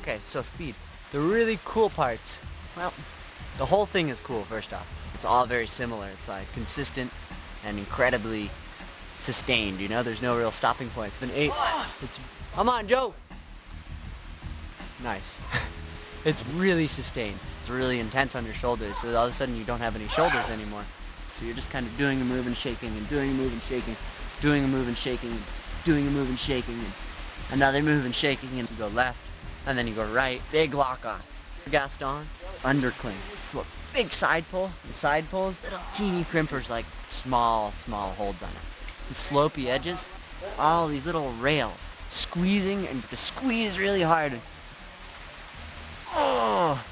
Okay, so speed. The really cool parts, well, the whole thing is cool, first off. It's all very similar. It's like consistent and incredibly sustained, you know? There's no real stopping point. It's been 8. Come on, Joe! Nice. It's really sustained. It's really intense on your shoulders, so all of a sudden you don't have any shoulders anymore. So you're just kind of doing a move and shaking and doing a move and shaking, doing a move and shaking, and doing a move and shaking, and another move and shaking, and you go left, and then you go right. Big lock-offs. Gaston, undercling. Big side pull. The side pulls, little teeny crimpers, like small holds on it. And slopey edges, all these little rails. Squeezing, and to squeeze really hard. Oh!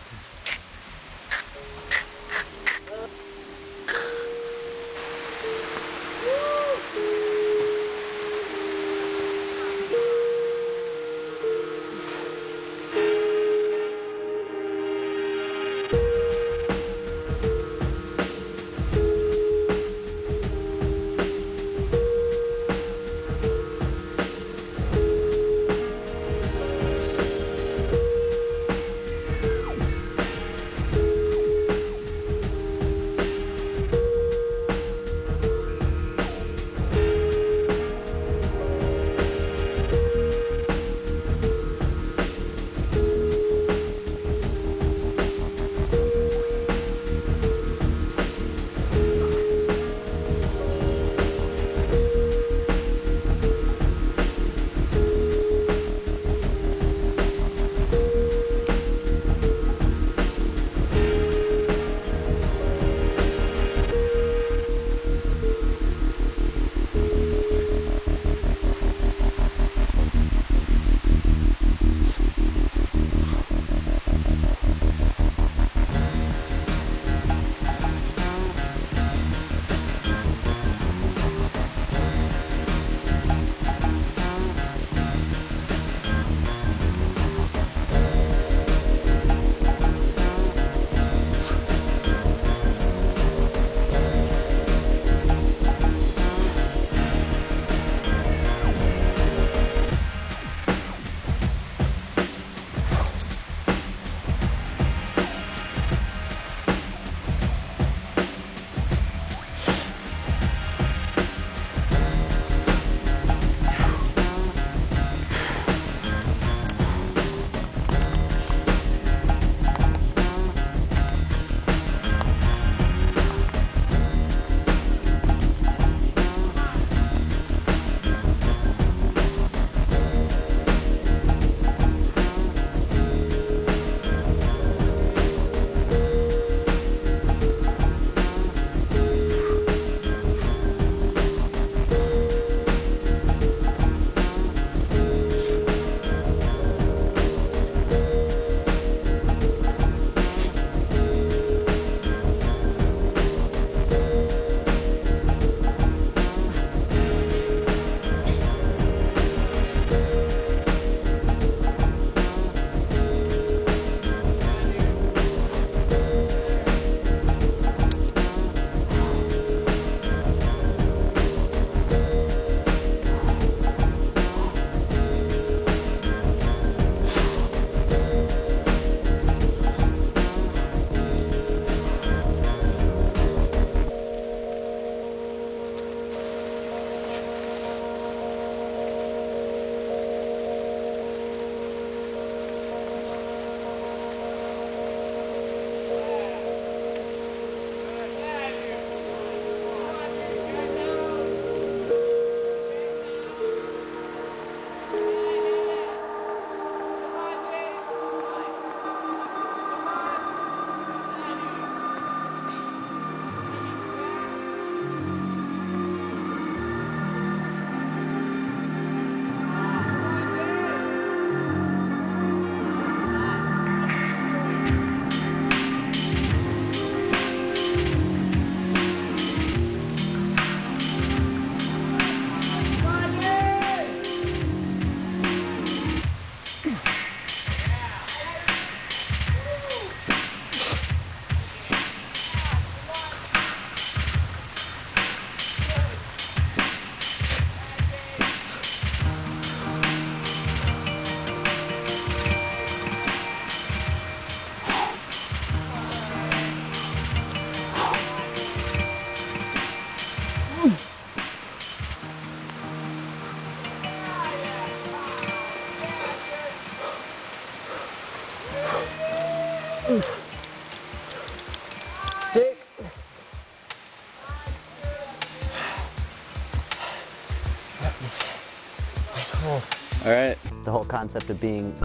All right. The whole concept of being